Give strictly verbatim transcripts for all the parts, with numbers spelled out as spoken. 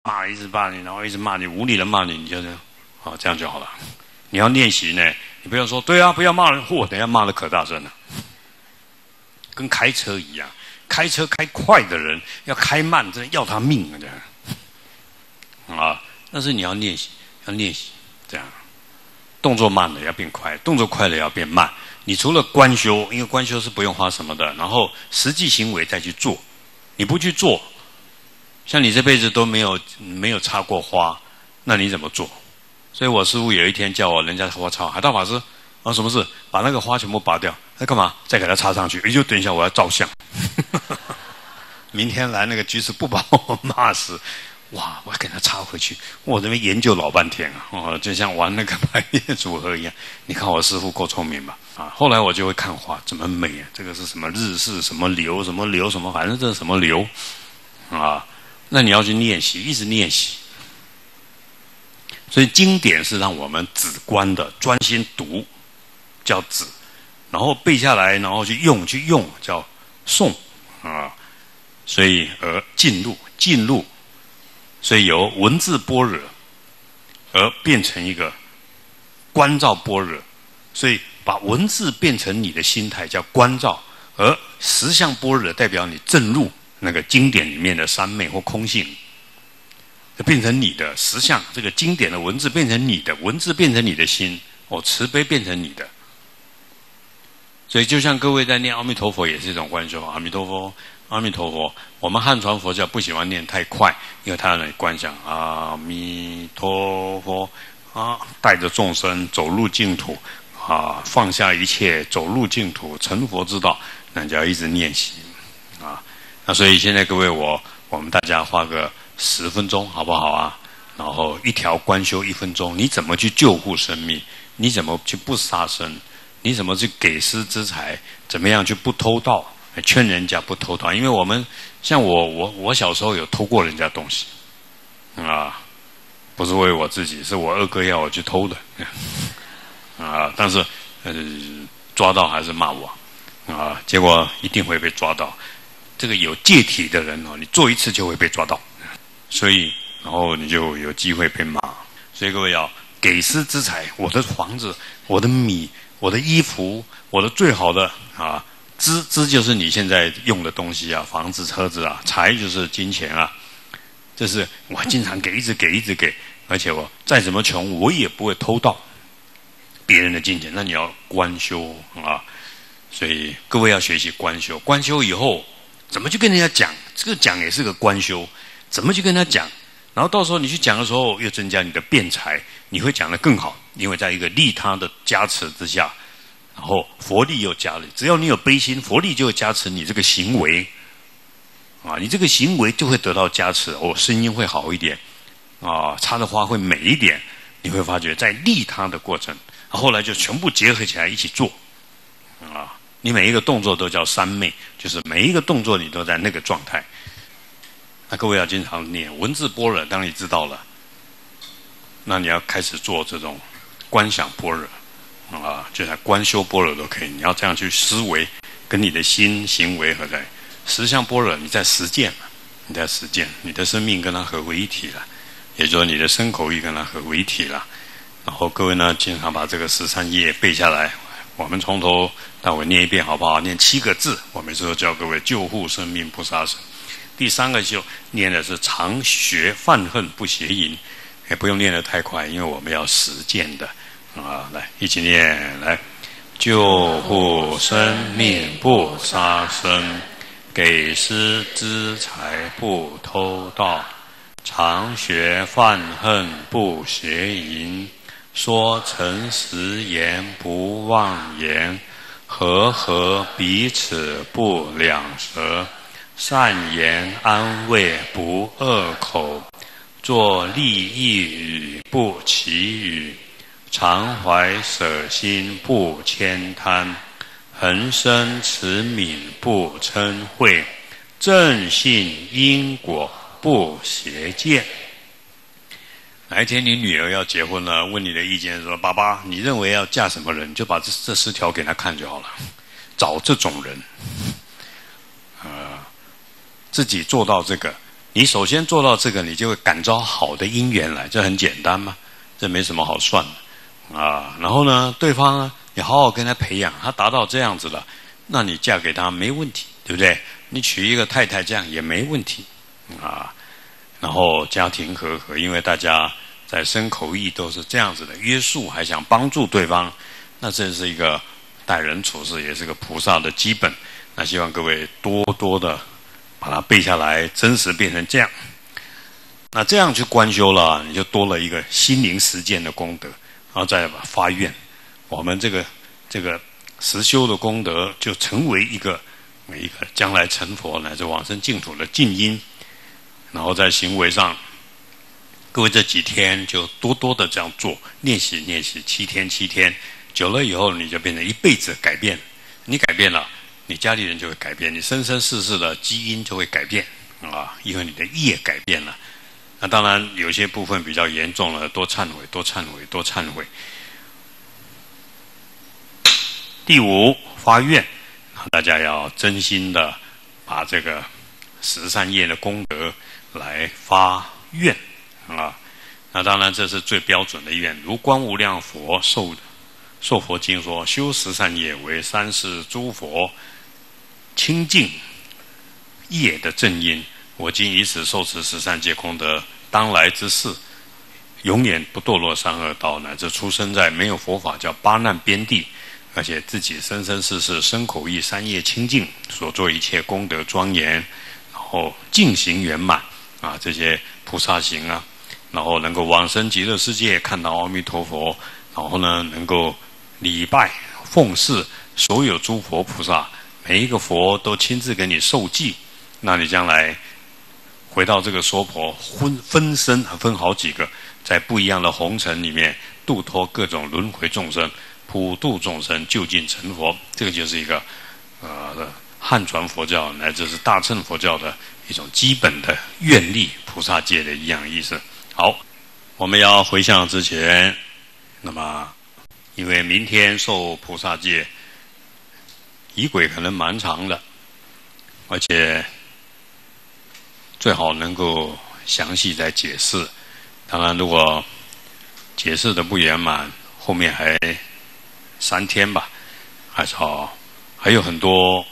骂，一直骂你，然后一直骂你，无理的骂你，你就这样，啊，这样就好了。你要练习呢，你不要说对啊，不要骂人，嚯，等一下骂的可大声了，跟开车一样，开车开快的人要开慢，真的要他命啊，这样啊。但是你要练习，要练习这样，动作慢了要变快，动作快了要变慢。你除了观修，因为观修是不用花什么的，然后实际行为再去做，你不去做。像你这辈子都没有没有插过花，那你怎么做？所以我师父有一天叫我，人家花插，海道法师啊，什么事？把那个花全部拔掉，那干嘛？再给它插上去？也就等一下我要照相。明天来那个居士不把我骂死，哇！我要给他插回去，我这边研究老半天啊，哦，就像玩那个排列组合一样。你看我师父够聪明吧？啊，后来我就会看花，怎么美啊？这个是什么日式什么流什么流什么，反正这是什么流啊？那你要去练习，一直练习。所以经典是让我们止观的，专心读叫止，然后背下来，然后去用去用叫诵啊。所以而进入进入，所以由文字般若而变成一个观照般若，所以把文字变成你的心态叫观照，而实相般若代表你正入那个经典里面的三昧或空性，就变成你的实相。这个经典的文字变成你的文字，变成你的心，哦，慈悲变成你的。所以就像各位在念阿弥陀佛也是一种观修，阿弥陀佛，阿弥陀佛。我们汉传佛教不喜欢念太快，因为它让你观想阿弥陀佛啊，带着众生走入净土啊，放下一切走入净土成佛之道，那就要一直练习啊。那所以现在各位我我们大家花个十分钟好不好啊？然后一条观修一分钟，你怎么去救护生命？你怎么去不杀生？你怎么去给施之财？怎么样去不偷盗？劝人家不偷盗，因为我们像我我我小时候有偷过人家东西啊，不是为我自己，是我二哥要我去偷的啊，但是呃抓到还是骂我啊，结果一定会被抓到。这个有戒体的人哦，你做一次就会被抓到，所以然后你就有机会被骂。所以各位要给施之财，我的房子，我的米，我的衣服，我的最好的啊，资资就是你现在用的东西啊，房子、车子啊，财就是金钱啊，这是我经常给，一直给，一直给，而且我再怎么穷，我也不会偷盗别人的金钱。那你要观修啊，所以各位要学习观修。观修以后，怎么去跟人家讲？这个讲也是个观修，怎么去跟他讲？然后到时候你去讲的时候，又增加你的辩才，你会讲得更好，因为在一个利他的加持之下，然后佛力又加了。只要你有悲心，佛力就会加持你这个行为啊，你这个行为就会得到加持，哦，声音会好一点啊，插的花会美一点。你会发觉在利他的过程，后来就全部结合起来一起做啊。你每一个动作都叫三昧，就是每一个动作你都在那个状态。那各位要经常念文字般若，当你知道了，那你要开始做这种观想般若啊，就在观修般若都可以。你要这样去思维，跟你的心行为合在实相般若，你在实践嘛，你在实践，你的生命跟它合为一体了，也就是你的身口意跟它合为一体了。然后各位呢，经常把这个十三页背下来，我们从头到尾念一遍好不好？念七个字，我每次都教各位救护生命不杀生。第三个就念的是常学犯恨不邪淫，也不用念得太快，因为我们要实践的啊。来，一起念，来，救护生命不杀生，给施资财不偷盗，常学犯恨不邪淫，说诚实言不妄言，和合彼此不两舌，善言安慰不恶口，作利益语不绮语，常怀舍心不悭贪，恒生慈悯不嗔恚，正信因果不邪见。哪一天你女儿要结婚了，问你的意见说，爸爸你认为要嫁什么人，你就把这这十条给她看就好了，找这种人呃，自己做到这个， 你首先做到这个，你就会感召好的姻缘来，这很简单嘛，这没什么好算的啊。然后呢，对方呢，你好好跟他培养，他达到这样子了，那你嫁给他没问题，对不对？你娶一个太太这样也没问题啊。然后家庭和和，因为大家在身口意都是这样子的约束，还想帮助对方，那这是一个待人处事，也是个菩萨的基本。那希望各位多多的把它背下来，真实变成这样。那这样去观修了，你就多了一个心灵实践的功德，然后再发愿，我们这个这个实修的功德就成为一个每一个将来成佛乃至往生净土的近因。然后在行为上，各位这几天就多多的这样做，练习练习，七天七天，久了以后你就变成一辈子改变。你改变了，你家里人就会改变，你生生世世的基因就会改变啊，因为你的业改变了。那当然有些部分比较严重了，多忏悔，多忏悔，多忏悔。第五，发愿，大家要真心的把这个十善业的功德来发愿啊。那当然这是最标准的愿，如观无量佛受受佛经说，修十善业为三世诸佛清净业的正因，我今以此受持十善界功德，当来之世永远不堕落三恶道，乃至出生在没有佛法叫八难边地，而且自己生生世世身口意三业清净，所做一切功德庄严，然后净行圆满啊，这些菩萨行啊，然后能够往生极乐世界，看到阿弥陀佛，然后呢能够礼拜奉事所有诸佛菩萨，每一个佛都亲自给你受记，那你将来回到这个娑婆分分身分好几个，在不一样的红尘里面度脱各种轮回众生，普度众生，就近成佛。这个就是一个呃汉传佛教乃至是大乘佛教的一种基本的愿力，菩萨界的一样意思。好，我们要回向之前，那么因为明天受菩萨戒仪轨可能蛮长的，而且最好能够详细再解释。当然如果解释的不圆满，后面还三天吧，还是好，还有很多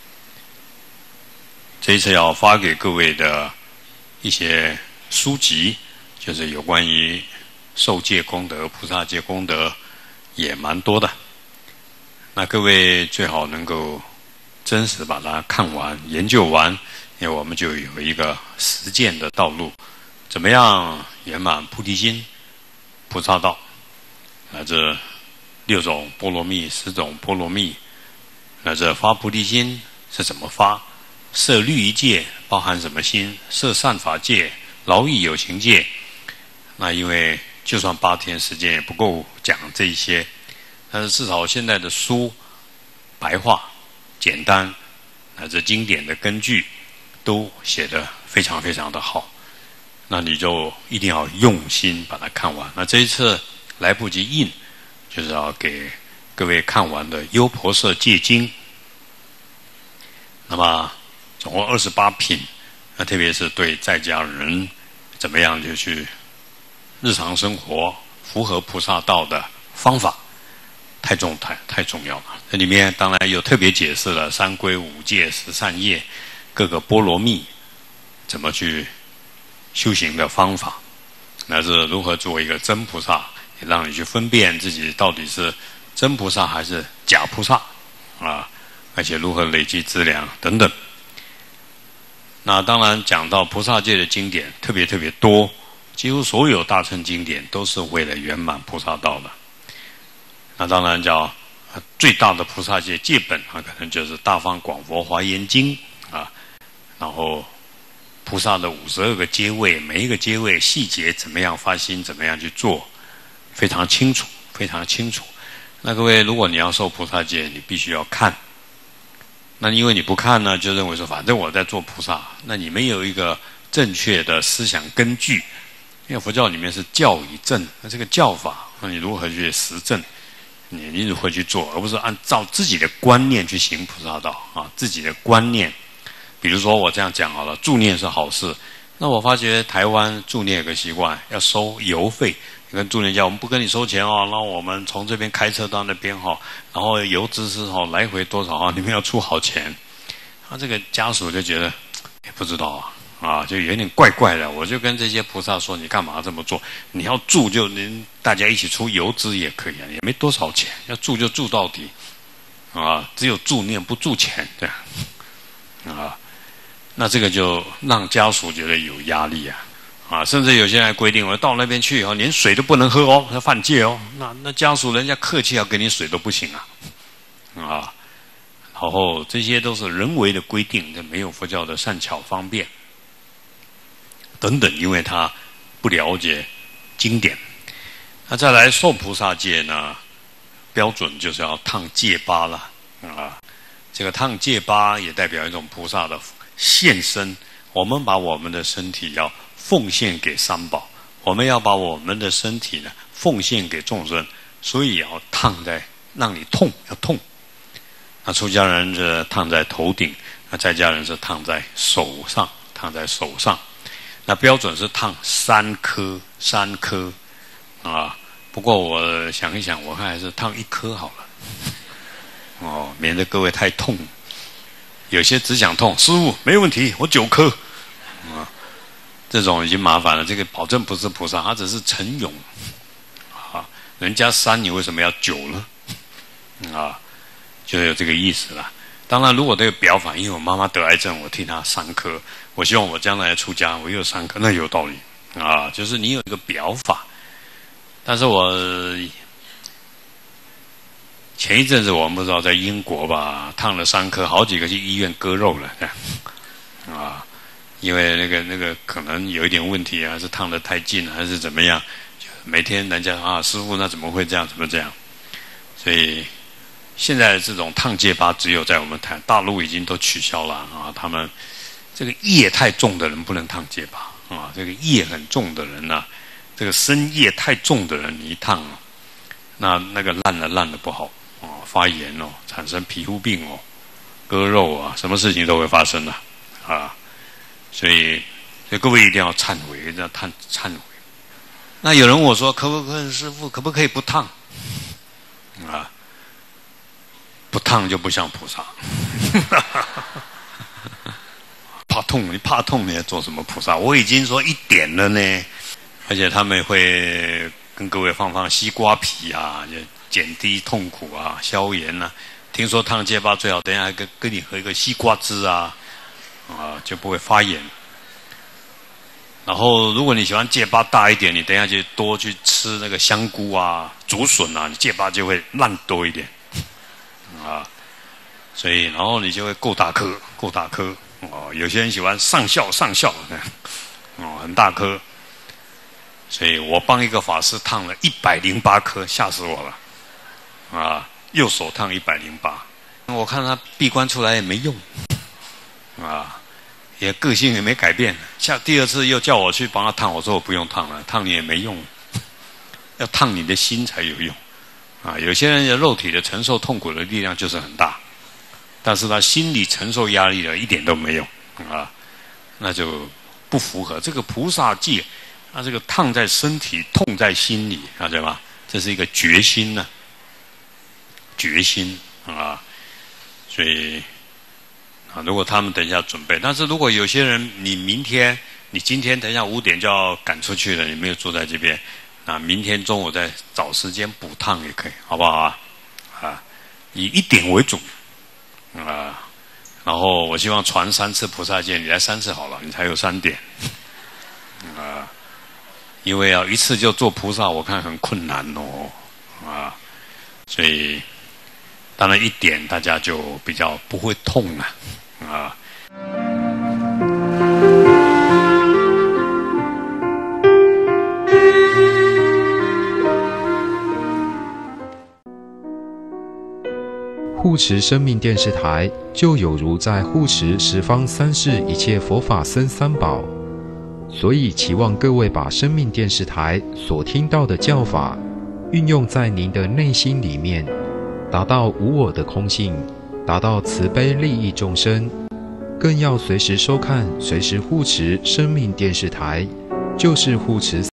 这一次要发给各位的一些书籍，就是有关于受戒功德、菩萨戒功德也蛮多的。那各位最好能够真实把它看完、研究完，因为我们就有一个实践的道路，怎么样圆满菩提心、菩萨道，乃至六种波罗蜜、十种波罗蜜，乃至发菩提心是怎么发？摄律仪戒包含什么心？摄善法戒、劳逸有情戒。那因为就算八天时间也不够讲这一些，但是至少现在的书白话、简单，乃至经典的根据都写得非常非常的好。那你就一定要用心把它看完。那这一次来不及印，就是要给各位看完的《优婆塞戒经》。那么总共二十八品，那特别是对在家人怎么样就去日常生活符合菩萨道的方法，太重太太重要了。这里面当然有特别解释了三皈五戒十善业各个波罗蜜怎么去修行的方法，乃至如何做一个真菩萨，也让你去分辨自己到底是真菩萨还是假菩萨啊，而且如何累积资粮等等。那当然讲到菩萨界的经典特别特别多，几乎所有大乘经典都是为了圆满菩萨道的。那当然叫最大的菩萨界戒本啊，可能就是《大方广佛华严经》啊，然后菩萨的五十二个阶位，每一个阶位细节怎么样发心，怎么样去做，非常清楚，非常清楚。那各位，如果你要受菩萨戒，你必须要看。那因为你不看呢，就认为说反正我在做菩萨，那你没有一个正确的思想根据。因为佛教里面是教以正，那这个教法，那你如何去实证？你你如何去做，而不是按照自己的观念去行菩萨道啊？自己的观念，比如说我这样讲好了，助念是好事， 那我发觉台湾助念有个习惯，要收油费。你跟助念讲，我们不跟你收钱哦，那我们从这边开车到那边哈，然后油资是哈来回多少啊？你们要出好钱。他这个家属就觉得也不知道啊。啊，就有点怪怪的，我就跟这些菩萨说：“你干嘛这么做？你要住就您大家一起出油资也可以啊，也没多少钱，要住就住到底，啊，只有助念不助钱，对啊，啊，那这个就让家属觉得有压力啊，啊，甚至有些人还规定，我到那边去以后连水都不能喝哦，要犯戒哦，那那家属人家客气要给你水都不行啊，啊，然后这些都是人为的规定，这没有佛教的善巧方便。”等等，因为他不了解经典。那再来受菩萨戒呢，标准就是要烫戒疤了啊。这个烫戒疤也代表一种菩萨的献身。我们把我们的身体要奉献给三宝，我们要把我们的身体呢奉献给众生，所以要烫在让你痛，要痛。那出家人是烫在头顶，那在家人是烫在手上，烫在手上。那标准是烫三颗，三颗啊。不过我想一想，我看还是烫一颗好了，哦，免得各位太痛。有些只想痛，师父没问题，我九颗啊，这种已经麻烦了。这个保证不是菩萨，他只是陈勇啊。人家三，你为什么要九呢？啊，就有这个意思了。当然，如果这个表法，因为我妈妈得癌症，我替她三颗，我希望我将来出家，我又三颗，那有道理啊。就是你有一个表法，但是我前一阵子我们不知道在英国吧，烫了三颗，好几个去医院割肉了，啊，因为那个那个可能有一点问题啊，是烫得太近还是怎么样？每天人家啊，师父那怎么会这样？怎么这样？所以。现在这种烫戒疤只有在我们台大陆已经都取消了啊！他们这个业太重的人不能烫戒疤啊，这个业很重的人呢、啊，这个身业太重的人，你一烫啊，那那个烂了烂的不好啊，发炎哦，产生皮肤病哦，割肉啊，什么事情都会发生的 啊, 啊！所以，所以各位一定要忏悔，要忏忏悔。那有人问我说，可不可以师父，可不可以不烫啊？不烫就不像菩萨，怕痛，你怕痛你要做什么菩萨？我已经说一点了呢，而且他们会跟各位放放西瓜皮啊，就减低痛苦啊，消炎啊。听说烫戒疤最好等一下还跟跟你喝一个西瓜汁啊，啊就不会发炎。然后如果你喜欢戒疤大一点，你等一下就多去吃那个香菇啊、竹笋啊，你戒疤就会烂多一点。啊，所以然后你就会够大颗，够大颗哦。有些人喜欢上校，上校，哦，很大颗。所以我帮一个法师烫了一百零八颗，吓死我了啊！右手烫一百零八，我看他闭关出来也没用啊，也个性也没改变。下第二次又叫我去帮他烫，我说我不用烫了，烫你也没用，要烫你的心才有用。啊，有些人的肉体的承受痛苦的力量就是很大，但是他心理承受压力的一点都没有啊，那就不符合这个菩萨戒。那这个烫在身体，痛在心里，啊，对吧？这是一个决心呢、啊，决心啊。所以啊，如果他们等一下准备，但是如果有些人，你明天、你今天等一下五点就要赶出去了，你没有坐在这边。那明天中午再找时间补烫也可以，好不好啊？啊，以一点为主啊。然后我希望传三次菩萨戒，你来三次好了，你才有三点啊。因为啊，一次就做菩萨，我看很困难哦啊。所以当然一点大家就比较不会痛了啊。 护持生命电视台，就有如在护持十方三世一切佛法僧三宝，所以期望各位把生命电视台所听到的教法，运用在您的内心里面，达到无我的空性，达到慈悲利益众生， 更要随时收看、随时护持生命电视台，就是护持